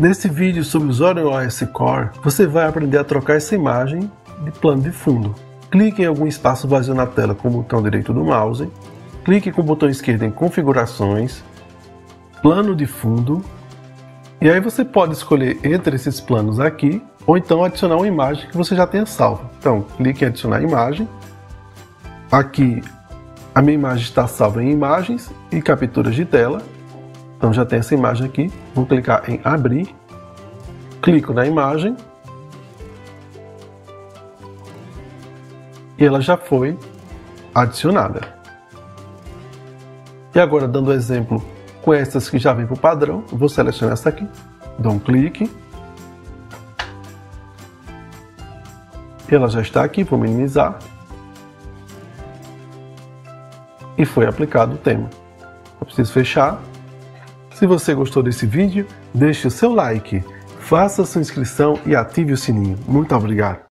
Nesse vídeo sobre os Orion OS Core, você vai aprender a trocar essa imagem de plano de fundo. Clique em algum espaço vazio na tela com o botão direito do mouse, clique com o botão esquerdo em Configurações, Plano de Fundo, e aí você pode escolher entre esses planos aqui, ou então adicionar uma imagem que você já tenha salva. Então, clique em Adicionar Imagem. Aqui, a minha imagem está salva em Imagens e Capturas de Tela. Então já tem essa imagem aqui, vou clicar em abrir, clico na imagem e ela já foi adicionada. E agora, dando exemplo com essas que já vem para o padrão, vou selecionar essa aqui, dou um clique e ela já está aqui, vou minimizar e foi aplicado o tema. Eu preciso fechar. Se você gostou desse vídeo, deixe o seu like, faça sua inscrição e ative o sininho. Muito obrigado!